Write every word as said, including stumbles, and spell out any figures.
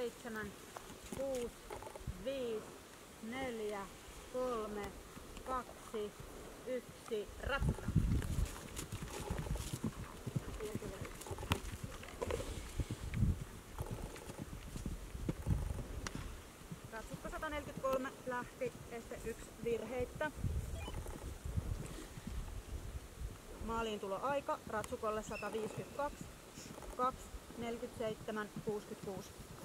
seitsemän, kuusi, viisi, neljä, kolme, kaksi, yksi, ratta. Ratsukko sata neljäkymmentäkolme lähti, este yksi virheittä. Maaliin tulo aika ratsukolle sata viisikymmentäkaksi, kaksi, neljäkymmentäseitsemän, kuusikymmentäkuusi.